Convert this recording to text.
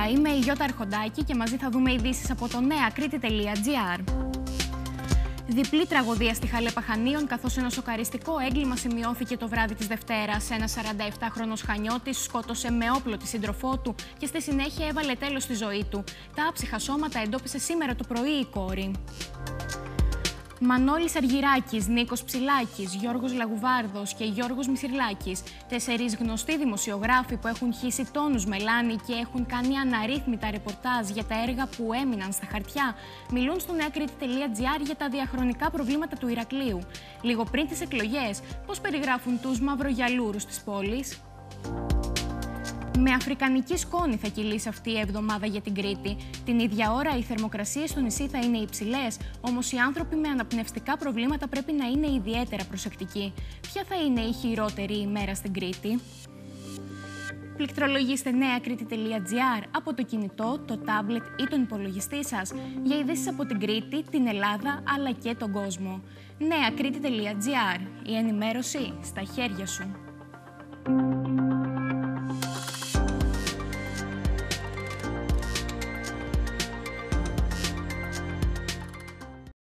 Καλησπέρα, είμαι η Γιώτα Αρχοντάκη και μαζί θα δούμε ειδήσεις από το neakritti.gr. Διπλή τραγωδία στη Χαλέπα Χανίων, καθώς ένα σοκαριστικό έγκλημα σημειώθηκε το βράδυ της Δευτέρας. Ένας 47χρονος Χανιώτης σκότωσε με όπλο τη σύντροφό του και στη συνέχεια έβαλε τέλος στη ζωή του. Τα άψυχα σώματα εντόπισε σήμερα το πρωί η κόρη. Μανώλης Αργυράκης, Νίκος Ψηλάκης, Γιώργος Λαγουβάρδος και Γιώργος Μισιρλάκης, 4 γνωστοί δημοσιογράφοι που έχουν χύσει τόνους μελάνι και έχουν κάνει αναρρύθμιτα ρεπορτάζ για τα έργα που έμειναν στα χαρτιά, μιλούν στο neakritti.gr για τα διαχρονικά προβλήματα του Ηρακλείου. Λίγο πριν τις εκλογές, πώς περιγράφουν τους μαυρογιαλούρους της πόλης. Με αφρικανική σκόνη θα κυλήσει αυτή η εβδομάδα για την Κρήτη. Την ίδια ώρα οι θερμοκρασίες στο νησί θα είναι υψηλές, όμως οι άνθρωποι με αναπνευστικά προβλήματα πρέπει να είναι ιδιαίτερα προσεκτικοί. Ποια θα είναι η χειρότερη ημέρα στην Κρήτη? Πληκτρολογήστε neakritti.gr από το κινητό, το τάμπλετ ή τον υπολογιστή σας για ειδήσεις από την Κρήτη, την Ελλάδα αλλά και τον κόσμο. neakritti.gr. Η ενημέρωση στα χέρια σου.